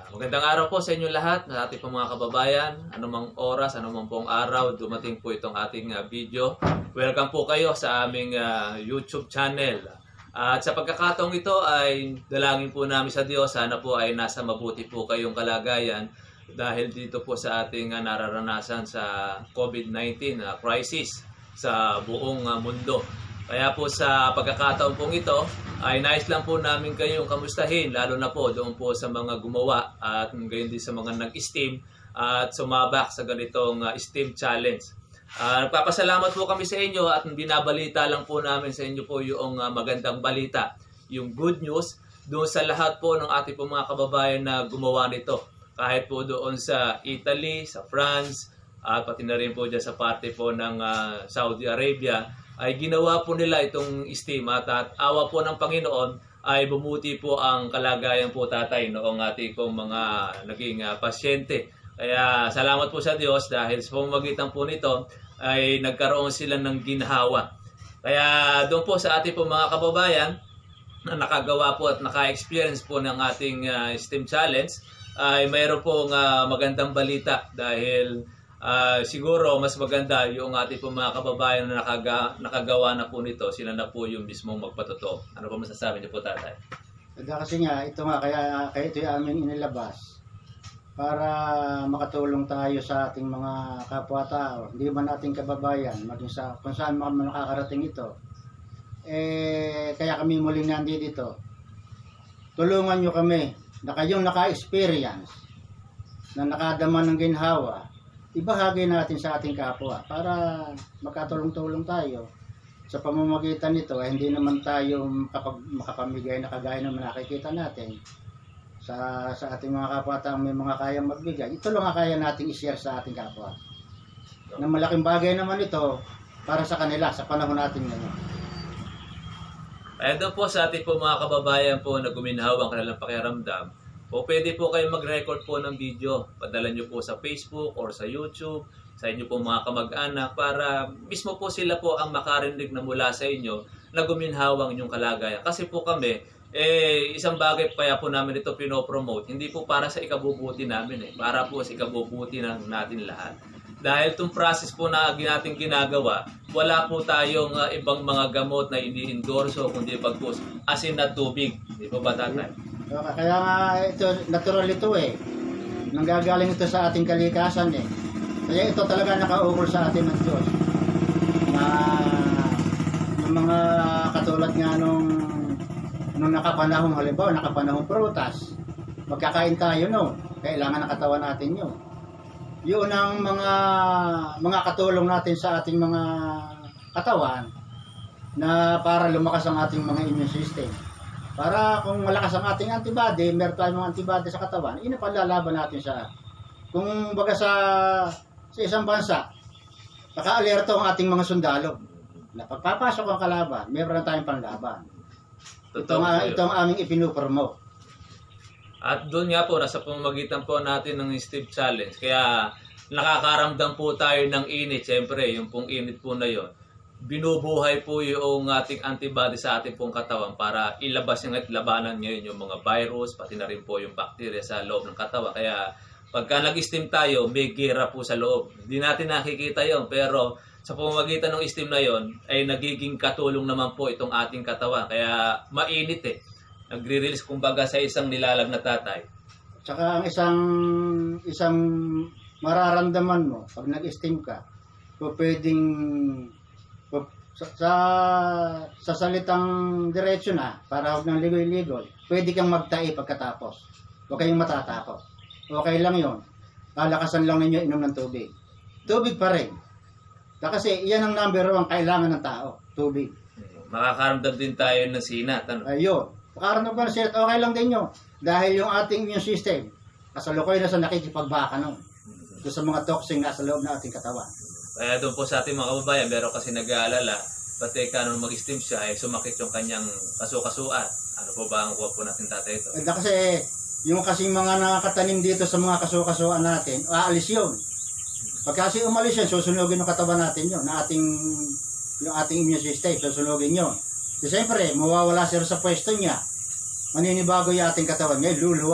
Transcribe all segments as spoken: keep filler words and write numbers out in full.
Magandang araw po sa inyo lahat, sa ating po mga kababayan. Anumang oras, anumang pong araw, dumating po itong ating uh, video. Welcome po kayo sa aming uh, YouTube channel. Uh, at sa pagkakataong ito ay dalangin po namin sa Diyos, sana po ay nasa mabuti po kayong kalagayan dahil dito po sa ating uh, nararanasan sa COVID nineteen uh, crisis sa buong uh, mundo. Kaya po sa pagkakataon pong ito, ay nais lang po namin kayong kamustahin, lalo na po doon po sa mga gumawa at gayon din sa mga nag-STEAM at sumabak sa ganitong uh, STEAM challenge. Uh, nagpapasalamat po kami sa inyo at binabalita lang po namin sa inyo po yung uh, magandang balita, yung good news doon sa lahat po ng ating po mga kababayan na gumawa nito. Kahit po doon sa Italy, sa France, at pati na rin po dyan sa parte po ng uh, Saudi Arabia, ay ginawa po nila itong STEAM at, at awa po ng Panginoon ay bumuti po ang kalagayan po tatay noong ating pong mga naging uh, pasyente. Kaya salamat po sa Diyos dahil sa pamamagitan po nito ay nagkaroon sila ng ginhawa. Kaya doon po sa ating pong mga kababayan na nakagawa po at naka-experience po ng ating uh, STEAM challenge ay mayroon pong uh, magandang balita dahil Uh, siguro mas maganda yung ating po mga kababayan na nakaga, nakagawa na po nito, sila na po yung mismong magpatotoo. Ano po masasabi niyo po, tatay? Kasi nga, ito nga, kaya, kaya ito yung aming inilabas para makatulong tayo sa ating mga kapwa-tao, hindi man ating kababayan, maging sa kung saan man nakakarating ito. Eh, kaya kami muling nandito dito. Tulungan nyo kami na kayong naka-experience, na nakadama ng ginhawa, ibahagi natin sa ating kapwa para makatulong-tulong tayo. Sa pamamagitan nito ay hindi naman tayo makapag, makapamigay na kagaya naman nakikita natin sa, sa ating mga kapwa taong may mga kayang magbigay. Ito lang ang kaya nating i-share sa ating kapwa. Na malaking bagay naman ito para sa kanila sa panahon natin ngayon. Kaya doon po sa ating po mga kababayan po na guminhawa ang kanilang pakiramdam, o pwede po kayo mag-record po ng video, padala nyo po sa Facebook or sa YouTube, sa inyo po mga kamag-anak para mismo po sila po ang makarinig na mula sa inyo na guminhawang inyong kalagayan. Kasi po kami, eh, isang bagay kaya po namin ito pinopromote, hindi po para sa ikabubuti namin, eh, para po sa ikabubuti ng natin lahat. Dahil itong process po na natin ginagawa, wala po tayong uh, ibang mga gamot na ini-endorso, kundi pag po asin na tubig. Hindi po ba, tatay? Kaya nga ito, natural ito eh. Nanggagaling ito sa ating kalikasan eh. Kaya ito talaga nakaukol sa atin ng Diyos. Na ng mga katulad nga nung, nung nakapanahong halimbawa, nakapanahong prutas. Magkakain tayo no. Kailangan nakatawan natin yun. Yun ang mga, mga katulong natin sa ating mga katawan na para lumakas ang ating mga immune system. Para kung malakas ang ating antibody, meron tayong mga antibody sa katawan, inapalalaban natin sa, kung baga sa, sa isang bansa, naka-alerto ang ating mga sundalo. Na pagpapasok ang kalaban, meron na tayong panlaban. Ito ang, ito ang aming ipinupromote. At doon nga po, nasa pamamagitan po natin ng STEAM challenge, kaya nakakaramdam po tayo ng init, siyempre, yung pong init po na yon. Binubuhay po yung ating antibody sa ating pong katawan para ilabas yung at labanan ngayon yung mga virus, pati na rin po yung bacteria sa loob ng katawan. Kaya pagka nag-STEAM tayo, may gira po sa loob. Hindi natin nakikita yon, pero sa pamamagitan ng STEAM na yon ay nagiging katulong naman po itong ating katawan. Kaya mainit eh. Nagre-release kumbaga sa isang nilalag na tatay. Tsaka ang isang, isang mararamdaman mo pag nag-STEAM ka, po pwedeng Sa, sa, sa salitang diretso na, para huwag nang ligoy-ligoy, pwede kang magtai pagkatapos. Huwag kayong matatakot. Okay lang yon. Lalakasan lang ninyo inom ng tubig. Tubig pa rin. Kasi iyan ang number one kailangan ng tao. Tubig. Makakaramdam din tayo ng sinat. Ano? Ayun. Makakaramdam ka ng sinat, okay lang din yun. Dahil yung ating immune system, kasalukoy na sa nakikipagbaka nun. Ito sa mga toxin na sa loob ng ating katawan. Kaya doon po sa ating mga kababayan, meron kasi nag-aalala, pati ka nung mag-STEAM siya, ay sumakit yung kanyang kasu-kasuan. Ano po ba ang kuha po natin tatay ito? Eh, kasi yung kasing mga nakatanim dito sa mga kasu-kasuan natin, aalis yun. Pag kasi umalis yun, susunugin yung katawan natin yun, na ating, yung ating immune system, susunugin yun. So, siyempre, mawawala siya sa pwesto niya. Maninibago yung ating katawan ngayon, luluwag.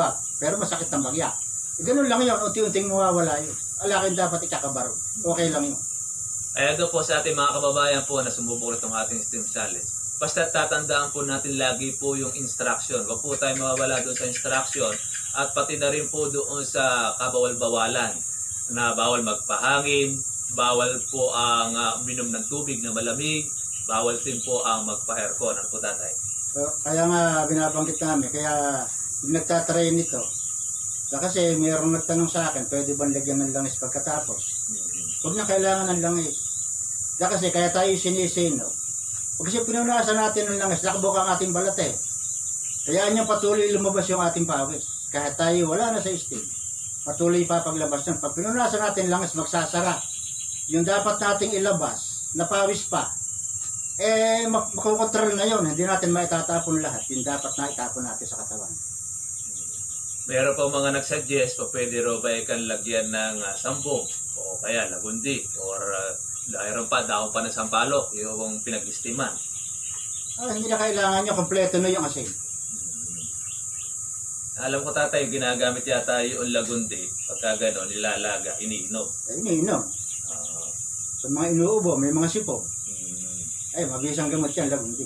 pero masakit na bagya. E, ganun lang yun, unti-unting mawawala yun. Alakin dapat ikakabaro. Okay lang yun. Kaya doon po sa ating mga kababayan po na sumubok itong ating STEAM challenge. Basta tatandaan po natin lagi po yung instruction. Huwag po tayo mawawala doon sa instruction at pati na rin po doon sa kabawal-bawalan na bawal magpahangin, bawal po ang uh, minom ng tubig na malamig, bawal din po ang magpa-aircon. Ano po tatay? So, kaya nga binabanggit namin, kaya nagtatry nito. Kasi mayroong nagtanong sa akin, pwede ba lagyan ng langis pagkatapos? Huwag na kailangan ng langis. Kasi kaya tayo sinisino. Kasi pinunasan natin ng langis, nakabuk ang ating balat eh. Kaya niya patuloy lumabas yung ating pawis. Kahit tayo wala na sa steam, patuloy papaglabas nun. Pag pinunasan natin langis, magsasara. Yung dapat nating ilabas, na pawis pa, eh mak makukontrol na yun. Hindi natin maitatapon lahat. Yung dapat na itapon natin sa katawan. Meron pa mga nagsuggest pa pwede ro ba ikan lagyan ng uh, sambong o kaya lagundi or uh, mayroon pa daon pa ng sampalok yung pinag-istiman. Ah, hindi na kailangan nyo, kompleto na yung asin. Hmm. Alam ko tatay, ginagamit yata yung lagundi pagka gano'n, nilalaga, iniinom. Ay, iniinom. Uh, Sa mga inuubo, may mga sipong. Hmm. Ay, mabisang gamot yan, lagundi.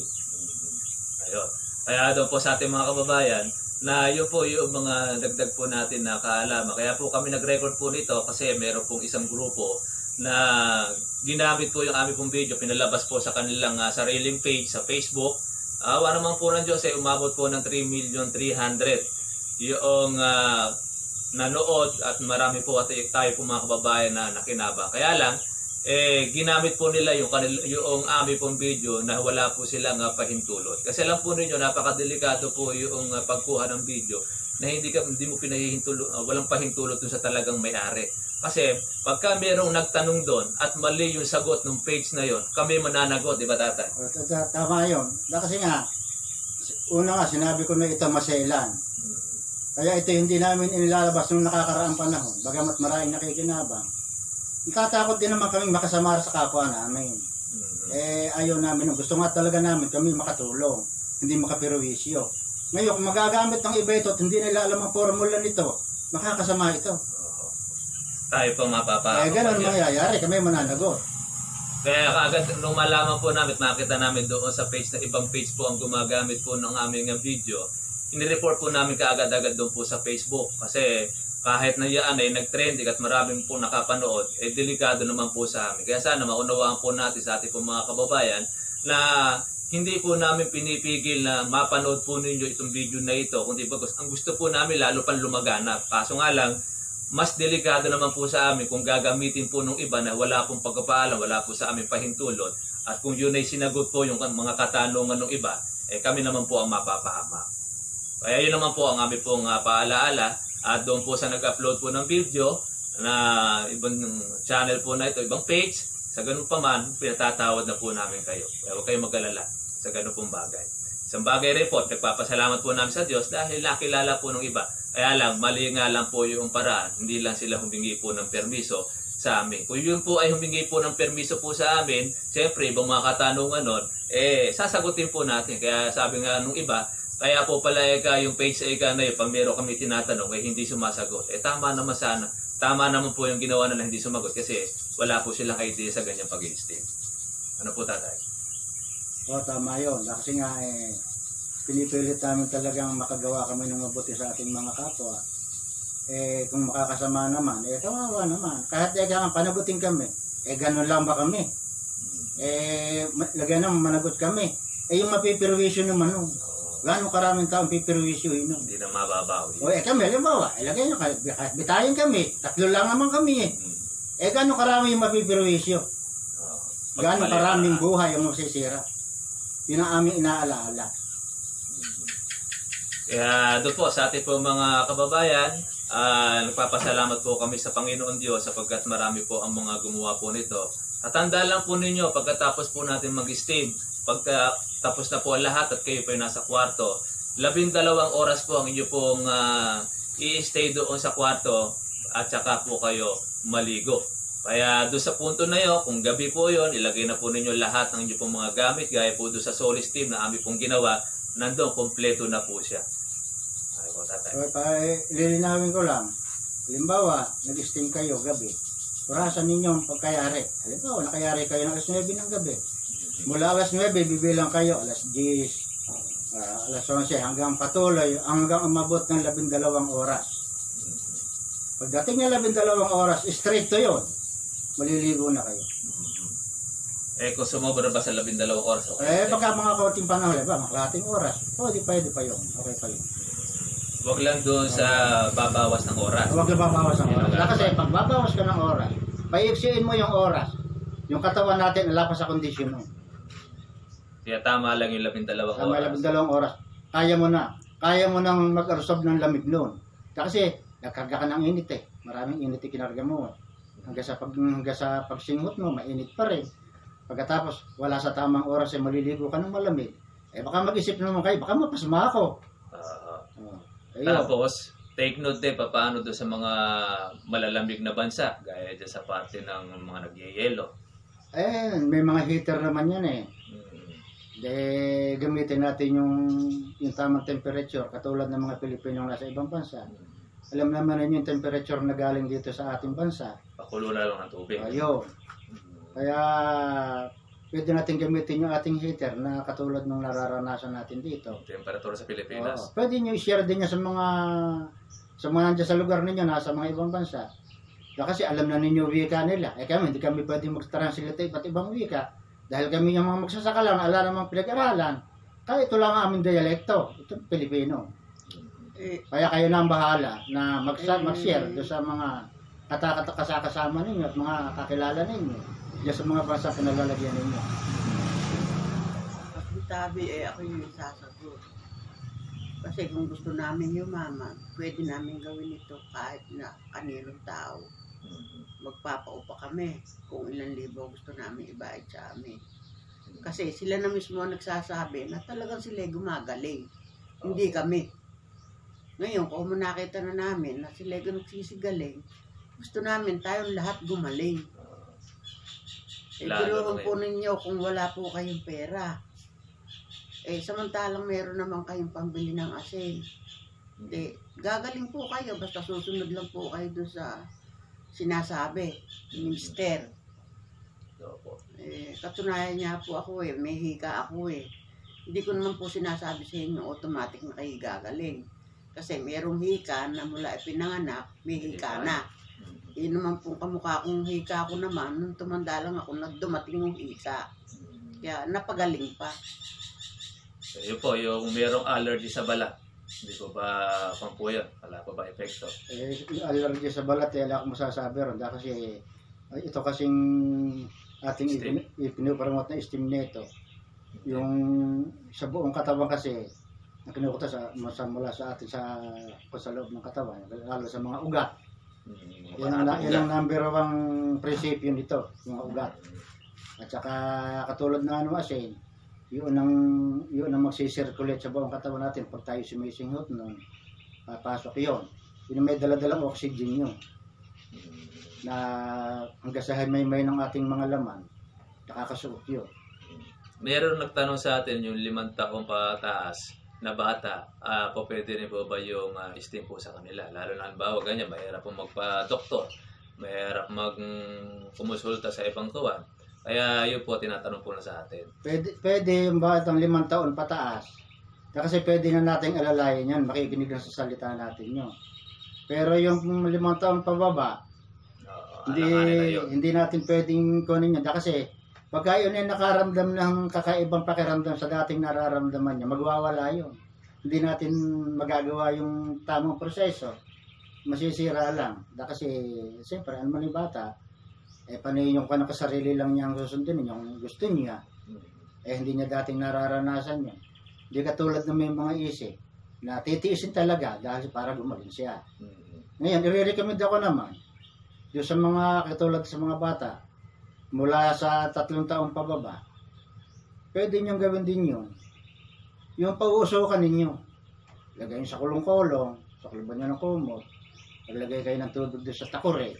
Hmm. Ayun. Kaya doon po sa ating mga kababayan, na yun po yung mga dagdag po natin na kaalaman. Kaya po kami nag-record po nito kasi meron pong isang grupo na ginamit po yung aming pong video, pinalabas po sa kanilang uh, sariling page sa Facebook. Awa uh, naman po ng Diyos ay eh, umabot po ng three million three hundred yung uh, nanood at marami po at tayo po mga kababayan na nakinabang. Kaya lang, eh, ginamit po nila yung, kanil, yung aming pong video na wala po silang uh, pahintulot. Kasi alam po ninyo, napakadelikado po yung uh, pagkuha ng video na hindi, ka, hindi mo pinahihintulot, uh, walang pahintulot dun sa talagang may-ari. Kasi pagka merong nagtanong doon at mali yung sagot ng page na yon, kami mananagot, di ba tatay? Tama yun. Kasi nga, una nga, sinabi ko na ito maselan. Hmm. Kaya ito hindi namin inilalabas nung nakakaraang panahon. Bagamat maraming nakikinabang. Nakatakot din naman kami makasamara sa kapwa namin. Mm-hmm. Eh, ayaw namin. Gusto nga talaga namin kami makatulong. Hindi makaperwisyo. Ngayon, kung magagamit ng iba ito at hindi nila alam ang formula nito, makakasama ito. Oh. Tayo pa mapapa. Eh, ganun mangyayari. Kami mananagot. Kaya kaagad, nung malaman po namin, makita namin doon sa page na ibang page po ang gumagamit po ng aming video, inireport po namin kaagad-agad doon po sa Facebook. Kasi kahit na yan ay nag-trending at maraming po nakapanood, eh delikado naman po sa amin. Kaya sana maunawaan po natin sa ating po mga kababayan na hindi po namin pinipigil na mapanood po ninyo itong video na ito. Kundi ba, ang gusto po namin lalo pang lumaganap. Kaso nga lang, mas delikado naman po sa amin kung gagamitin po ng iba na wala pong pagpapaalam, wala po sa amin pahintulot. At kung yun ay sinagot po yung mga katanungan ng iba, eh kami naman po ang mapapahamak. Kaya yun naman po ang aming pong uh, paalaala. At doon po sa nag-upload po ng video na ibang channel po na ito, ibang page, sa ganun pa man, pinatatawad na po namin kayo. Kaya huwag kayong mag-alala sa ganun pong bagay. Isang bagay rin po, nagpapasalamat po namin sa Diyos dahil nakilala po ng iba. Kaya lang, mali nga lang po yung paraan. Hindi lang sila humingi po ng permiso sa amin. Kung yun po ay humingi po ng permiso po sa amin, siyempre, ibang mga katanungan nun, eh, sasagutin po natin. Kaya sabi nga nung iba, kaya po pala eka, yung page sa eka na yun, pag meron kami tinatanong, eh hindi sumasagot. Eh tama naman sana. Tama naman po yung ginawa na hindi sumagot kasi wala po silang idea sa ganyang pag-i-steam. Ano po tatay? O, tama yun. Kasi nga eh, pinipilit namin talagang makagawa kami ng mabuti sa ating mga kapwa. Eh kung makakasama naman, eh kawawa naman. Kahit eka nga panagutin kami, eh ganun lang ba kami? Eh lagyan naman managot kami. Eh yung mapipirwisyo naman nun. Gano'ng karaming taong pipirwisyohin nun? Hindi na mababawi. O eh kami, halimbawa, ilagay nyo, bitayin kami, tatlo lang naman kami eh. Hmm. Eh gano'ng karami yung mapipirwisyo? Oh, gano'ng karaming buhay yung masisira? Yun ang aming inaalaala. Hmm. Kaya doon po sa ating po mga kababayan, uh, nagpapasalamat po kami sa Panginoon Diyos sapagkat marami po ang mga gumawa po nito. At tandaan lang po ninyo, pagkatapos po natin mag-steam, pagka tapos na po lahat at kayo po yung nasa kwarto, labing dalawang oras po ang inyo pong uh, i-stay doon sa kwarto at saka po kayo maligo. Kaya doon sa punto na yun, kung gabi po yun, ilagay na po ninyo lahat ng inyo pong mga gamit, gaya po doon sa Solis Team na aming pong ginawa, nandun, kompleto na po siya. tatay? So, pa, eh, lilinawin ko lang. Halimbawa, nag-steam kayo gabi. Orasan ninyo ang pagkayari. Halimbawa, nakayari kayo ng alas nuwebe ng gabi. Mula alas nuwebe, bibilang kayo alas diyes, uh, alas onse, hanggang patuloy, hanggang umabot ng labindalawang oras. Pagdating ng labindalawang oras, stricto yun. Maliligo na kayo. Eh, kung sumobra ba sa labindalawang oras? Okay. Eh, baka mga kaunting panahon, ba, makalating oras. O, di pwede pa yun. Okay pa yun. Huwag lang doon sa babawas ng oras. Huwag lang babawas ng oras. Kasi pag babawas ka ng oras, paiksiin mo yung oras. Yung katawan natin, wala pa sa kondisyon mo. Kaya tama lang yung labindalawang Tama oras. labindalawang oras. Kaya mo na. Kaya mo nang mag-absorb ng lamig noon. Kasi, nagkarga ka ng init eh. Maraming init yung kinarga mo. Hanggang sa, pag, hanggang sa pagsinghot mo, mainit pa rin. Pagkatapos, wala sa tamang oras eh, maliligo ka ng malamig. Eh, baka mag-isip naman kayo, baka mapasma ako. Uh, Oh. Tapos, take note din paano doon sa mga malalamig na bansa, gaya dyan sa parte ng mga nagyayelo. Eh, may mga heater naman yan eh. Mm. De, gamitin natin yung, yung tamang temperature, katulad ng mga Pilipino nasa ibang bansa. Alam naman ninyo yung temperature na galing dito sa ating bansa. Pakulo na lang ng tubig. Ayun. Kaya, pwede natin gamitin yung ating heater na katulad ng nararanasan natin dito. Temperatura sa Pilipinas. Oo. Pwede nyo i-share din niya sa mga sa mga nandiyan sa lugar ninyo, nasa mga ibang bansa. Kasi alam na ninyo wika nila. Eh kami, hindi kami pwede mag-translate iba't ibang wika. Dahil kami yung mga magsasaka lang, ala namang pinag-aralan. Kaya ito lang ang aming dialekto. Ito Pilipino. Eh, Kaya kayo na ang bahala na magsa- mag-share doon sa mga katakasama ninyo at mga kakilala ninyo. Diyan sa mga bansa pinalalagyan ninyo. At sabi eh, ako yung sasagot. Kasi kung gusto namin yumaman, pwede namin gawin ito kahit na kaninong tao. Magpapaupa kami kung ilang libo gusto namin ibayad sa amin. Kasi sila na mismo ang nagsasabi na talagang sila gumagaling. Hindi kami. Ngayon, kung nakita na namin na sila nagsisigaling, gusto namin tayong lahat gumaling. Eh, biruhan po ninyo kung wala po kayong pera. Eh, samantalang meron naman kayong pambili ng asin. Eh, gagaling po kayo, basta susunod lang po kayo doon sa sinasabi, ni Mister. Eh, katunayan niya po ako eh, may hika ako eh. Hindi ko naman po sinasabi sa inyo automatic na kayo gagaling. Kasi merong hika na mula ipinanganak, may hika na. Yun naman po kamukha kong hika ko naman, nung tumanda lang ako, nagdumating yung hika. Kaya napagaling pa. So, yun po, yung merong allergy sa balat. Hindi po ba pang po yun? Wala pa ba epekto? Eh, yung allergy sa balat, eh, wala akong masasabi ron. Dahil kasi, ay, ito kasing ating Steam. ipin- ipinupromote na steam nito. Yung sa buong katawan kasi, na kinukuta sa, sa mula sa atin sa, sa loob ng katawan, lalo sa mga ugat. Hmm, Yan ang, yan ang number one prinsipyo nito, mga ugat. At saka katulad na ano asin, yun ang, yun ang magsisirculate sa buong katawan natin pag tayo sumisinghot nun, papasok yun. Yun ang may daladalang oxygen yun. Na hanggang sa may-may ng ating mga laman, nakakasuot yun. Meron nagtanong sa atin yung limang taong pataas na bata, uh, po pwede rin po ba yung uh, steam po sa kanila? Lalo na halimbawa ganyan, mahirap po magpa-doktor, mahirap mag-kumonsulta sa ibang kawan. Kaya yun po, tinatanong po na sa atin. Pwede, pwede yung batang limang taon pataas. Kasi pwede na nating alalayan yan, makikinig lang sa salita natin yun. Pero yung limang taon pababa, Uh, hindi, na yun. hindi natin pwedeng kunin yan. Kasi pagka yun ay nakaramdam ng kakaibang pakiramdam sa dating nararamdaman niya, magwawala yun. Hindi natin magagawa yung tamang proseso. Masisira lang. Da kasi, siyempre, ano man yung bata, eh, paano yung kanakasarili lang niya ang susundin, yung gusto niya. Eh, hindi niya dating nararanasan yun. Hindi katulad ng may mga isip na titiisin talaga dahil para gumaling siya. Ngayon, i-recommend ako naman, yung sa mga katulad sa mga bata, mula sa tatlong taong pababa, pwede niyong gawin din yun. Yung pag-uusukan ninyo, lagay nyo sa kulong-kulong, sa kulban nyo ng kumot, maglagay kayo ng tubig doon sa takure,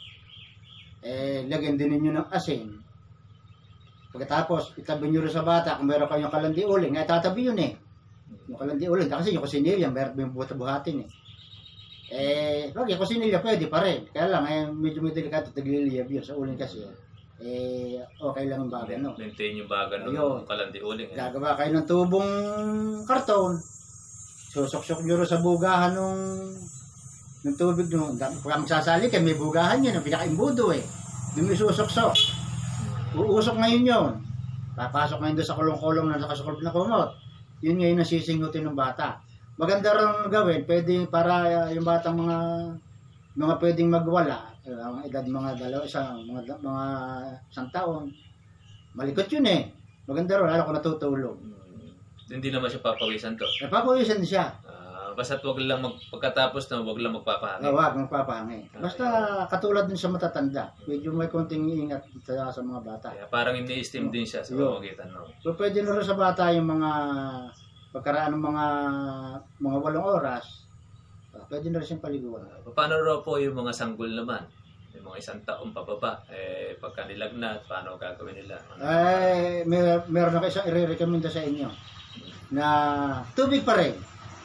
eh, lagyan din ninyo ng asin. Pagkatapos, itabi nyo rin sa bata, kung meron kayong kalandi uling, eh, tatabi yun eh. Yung kalandi ulit. Kasi yung kusinilya, meron yung buhat-buhatin eh. Eh, wag yung kusinilya pwede pa rin. Kaya lang, eh, medyo may delikado tagliliyab yun sa uling kasi. Eh, okay lang yung baga, no? Maintain yung baga ng Ayun. kalandi uling. Eh. Gagawa kayo ng tubong karton. Susok-sok nyo rin sa bugahan nung ng tubig nung pag magsasali kayo, may bugahan yun, ang pinaka-imbudo eh. Yung may susok-sok. Uusok ngayon yun. Papasok ngayon doon sa kulong-kulong na nakasukulp na kumot. Yun ngayon ang sisingutin ng bata. Maganda rin gawin, pwede para yung batang mga mga pwedeng magwala, ang edad mga dalawa, isang, mga, mga isang taon. Malikot yun eh. Maganda rin, lalo kung natutulog. Hmm. Hindi naman siya papawisan to. Napapawisan siya. Uh, basta't wag lang mag, pagkatapos na wag lang magpapahangin. Oh, wag magpapahangin. Basta katulad din sa matatanda. Medyo may konting ingat sa, sa mga bata. Kaya parang ini-esteem din siya sa pamamagitan. No? So pwede na rin sa bata yung mga pagkaraan ng mga mga walong oras. Pwede na rin siyang paliguan. Uh, paano raw po yung mga sanggol naman? Yung mga isang taong pababa, eh, pagka nilagnat, paano gagawin nila? Eh, may, meron ako isang i-recommenda sa inyo na tubig pa rin.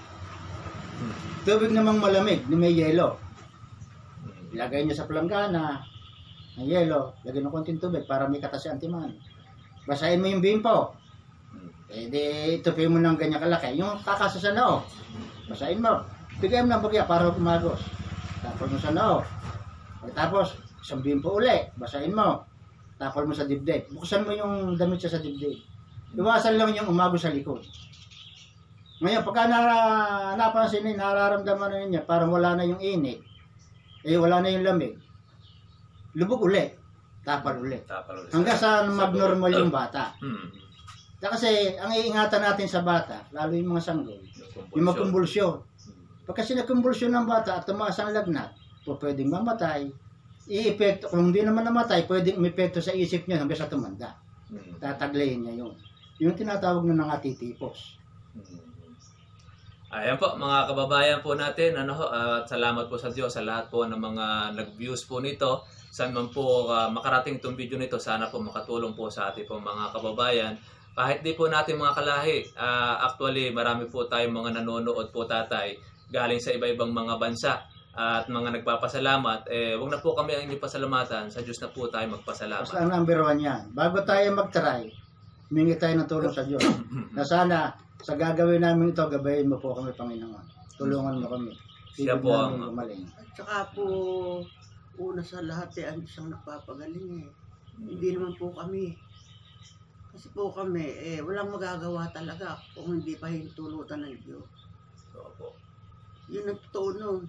Tubig namang malamig, na may yelo. Ilagay nyo sa planggana ng yelo, lagyan ng konting tubig para may katas si antiman. Basahin mo yung bimpo. Eh, di, itupin mo ng ganyan kalaki. Yung kakasa sa noo, basahin mo. Bigay mo ng bagya para kumagos. Tapos mo sa noo. Tapos, isang bimpo uli, basahin mo. Tapos mo sa dibdib. Buksan mo yung damit siya sa dibdib. Iwasan lang yung umagos sa likod. Ngayon, pagka na, napansin niya, nararamdaman na niya, parang wala na yung init, eh wala na yung lamig, lubog uli, tapal uli. Tapal uli. Hanggang sa mag-normal yung bata. Hmm. Kasi, ang iingatan natin sa bata, lalo yung mga sanggol, yung magkumbulsyon. Pag kasi nagkumbulsyon ng bata at tumaas ang lagnat, po pwedeng mamatay, i-epekto, kung hindi naman namatay, pwedeng umepekto sa isip niya hanggang sa tumanda. Hmm. Tataglayin niya yun. Yung tinatawag na ng atitipos. Hmm. Ayan po mga kababayan po natin, ano ho, at salamat po sa Diyos sa lahat po ng mga nag-views po nito. Saan man po uh, makarating itong video nito, sana po makatulong po sa ating po mga kababayan. Kahit di po natin mga kalahi, uh, actually marami po tayong mga nanonood po tatay galing sa iba-ibang mga bansa at mga nagpapasalamat. Eh, wag na po kami ang inyong pasalamatan, sa Diyos na po tayo magpasalamat. Basta ang number one yan. Bago tayo mag-try, humingi tayo ng tulong sa Diyos. Na sana, sa gagawin namin ito, gabayin mo po kami, Panginoon. Tulungan mo kami. Siya po ang gumaling. At saka po, una sa lahat eh, ang isang nagpapagaling eh. Hindi naman po kami. Kasi po kami, eh, walang magagawa talaga kung hindi pa hintulutan ng Diyos. Opo. Yun ang totoo nun.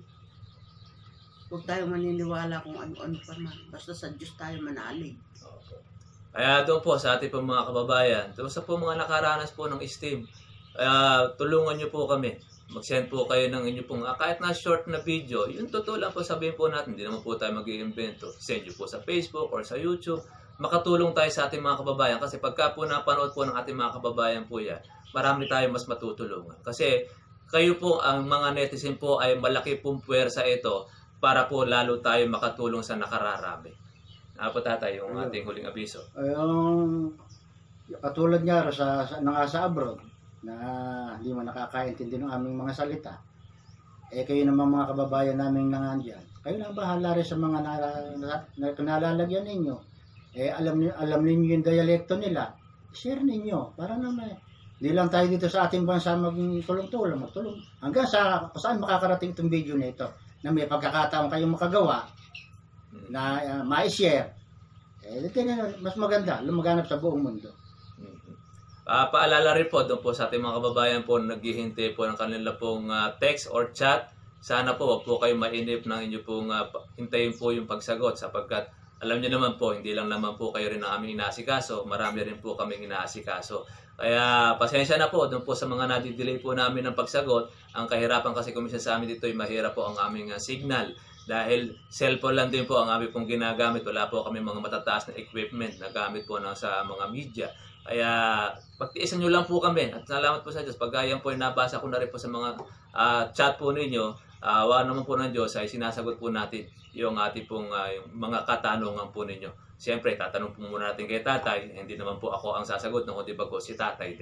Huwag tayo maniniwala kung ano-ano pa man. Basta sa Diyos tayo manalig. Opo. Kaya doon po sa ating po mga kababayan, doon sa po mga nakaranas po ng esteem, uh, tulungan nyo po kami. Mag-send po kayo ng inyo pong, uh, kahit na short na video, yung totoo lang po sabihin po natin, hindi naman po tayo mag-i-invento. Send nyo po sa Facebook or sa YouTube. Makatulong tayo sa ating mga kababayan kasi pagka po napanood po ng ating mga kababayan po yan, marami tayo mas matutulungan. Kasi kayo po, ang mga netizen po ay malaki pong puwersa ito para po lalo tayo makatulong sa nakararami. Ano po tatay, yung ating huling abiso? Yung katulad nga sa, sa, nga sa abroad, na hindi mo nakakaintindi ng aming mga salita, eh kayo naman mga kababayan namin nangandiyan, kayo na bahala rin sa mga na, na, na, nalalagyan ninyo. Eh alam, alam ninyo yung dialekto nila, share ninyo, para naman hindi lang tayo dito sa ating bansa magtulong-tulong, magtulong. Hanggang sa saan makakarating itong video na ito, na may pagkakataon kayong makagawa, na uh, ma-share, eh, mas maganda, lumaganap sa buong mundo. Uh, paalala rin po doon po sa ating mga kababayan po naghihintay po ng kanila pong uh, text or chat. Sana po wag po kayo mainip ng inyo pong uh, hintayin po yung pagsagot sapagkat alam niyo naman po, hindi lang naman po kayo rin ang aming inaasikaso, marami rin po kaming inaasikaso. Kaya pasensya na po doon po sa mga nadidelay po namin ng pagsagot. Ang kahirapan kasi kuminsan sa amin dito ay mahirap po ang aming uh, signal. Dahil cellphone lang din po ang aming pong ginagamit. Wala po kami mga matataas na equipment na gamit po na sa mga media. Kaya pagtiisan nyo lang po kami at salamat po sa Diyos. Pag yan po ay nabasa ko na rin po sa mga uh, chat po ninyo, uh, wala naman po ng Diyos ay sinasagot po natin yung ating pong uh, yung mga katanungan po ninyo. Siyempre, tatanong po muna natin kay tatay. Hindi naman po ako ang sasagot, no, kundi bago si tatay din.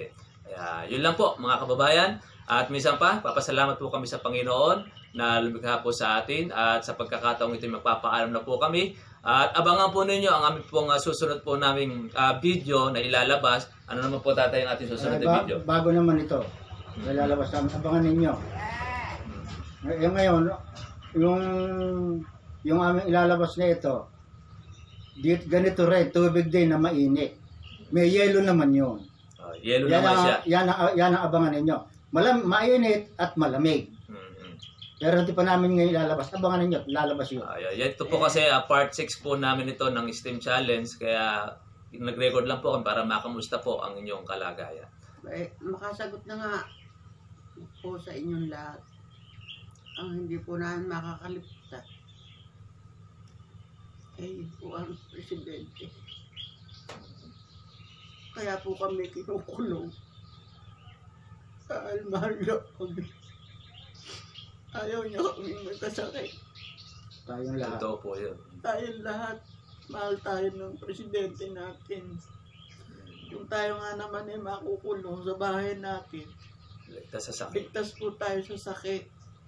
Kaya yun lang po mga kababayan. At minsan pa, papasalamat po kami sa Panginoon na lumikha po sa atin. At sa pagkakataong ito, magpapaalam na po kami. At abangan po ninyo ang aming pong uh, susunod po naming uh, video na ilalabas. Ano naman po tatay ang ating susunod Eh, na ba- video? bago naman ito. Lalabas namin. Abangan ninyo. Yung ngayon, yung yung aming ilalabas na ito, di- ganito rin, tubig din na mainit. May yelo naman yun. Oh, yellow Yan naman ang, siya. yan, ang, yan ang abangan ninyo. Malam, mainit at malamig. Mhm. Pero hindi pa namin ngayon ilalabas. Abangan ninyo, lalabas yun. Uh, yan, ito po kasi uh, part six po namin ito ng STEAM Challenge. Kaya nag-record lang po kami para makamusta po ang inyong kalagayan. Eh, makasagot na nga po sa inyong lahat. Ang hindi po namin makakalimutan ay po ang presidente. Kaya po kami kinukulong. Dahil mahal niya kami. Ayaw niya kami magkasakit. Tayong lahat. Totoo po yun. Tayong lahat, mahal tayo ng presidente natin. Yung tayo nga naman ay makukulong sa bahay natin. Ligtas sa sakit. Ligtas po tayo sa sakit.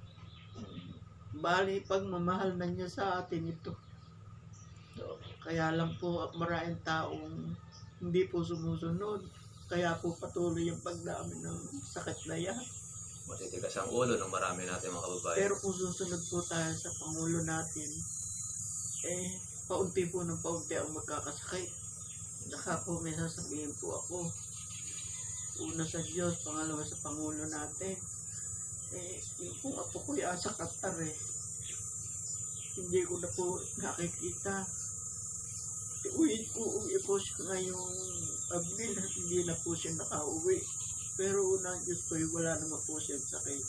Bali, pagmamahal na niya sa atin ito. Kaya lang po maraming taong hindi po sumusunod. Kaya po patuloy yung pagdami ng sakit na yan. Matitigas ang ulo ng marami natin mga kababayan. Pero kung susunod po tayo sa Pangulo natin, eh, paunti po ng paunti ang magkakasakit. Saka po may sasabihin po ako. Una sa Diyos, pangalawa sa Pangulo natin. Eh, yung pong apo ko yung sa Qatar eh. Hindi ko na po nakikita. Uwi ko, uwi po siya ngayong Abril at hindi na po siya nakauwi. Pero unang Diyos ko, wala naman po siya sakit.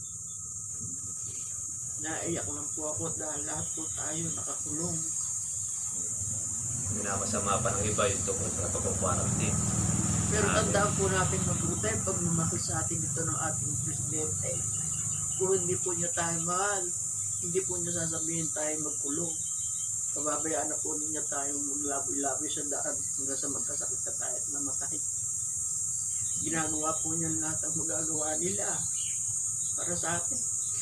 Naiyak lang po ako dahil lahat po tayo nakakulong. Minamasama pa ng iba yung tungkol sa pagkukuarantine. Pero tandaan po natin mabuti pag mamahal sa atin ito ng ating presidente. Kung hindi po niya tayo mahal, hindi po niya sasabihin tayo magkulong. Pababayaan na po niya tayong maglaboy-laboy sa daan hanggang sa magkasakit na tayo at namatay. Ginagawa po niya lahat ang magagawa nila para sa atin.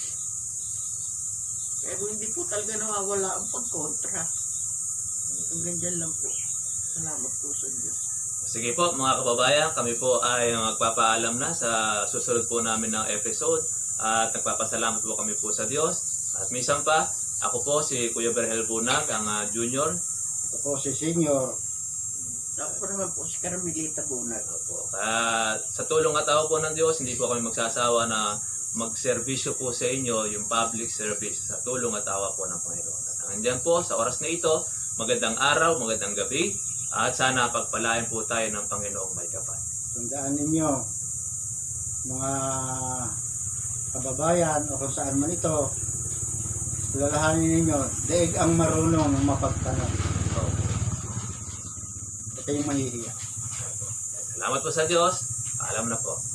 Kaya kung hindi po talaga nawawala ang pagkontra, hanggang dyan lang po. Salamat po sa Diyos. Sige po mga kababayan, kami po ay magpapaalam na sa susunod po namin ng episode. At nagpapasalamat po kami po sa Diyos. At minsan pa, ako po si Kuya Berhel Bunag, ang uh, junior. Ako po si senior. Ako po naman po si Carmelita Bunag. At sa tulong at tao po ng Diyos, hindi po kami magsasawa na magserbisyo po sa inyo, yung public service, sa tulong at tawa po ng Panginoon. At hanggang po sa oras na ito, magandang araw, magandang gabi, at sana pagpalain po tayo ng Panginoong may kapal. Tandaan ninyo, mga kababayan o kung saan man ito, lalahanin ninyo, daig ang marunong mapagtanong. Okay. Ito yung mahihiya. Salamat po sa Diyos. Alam na po.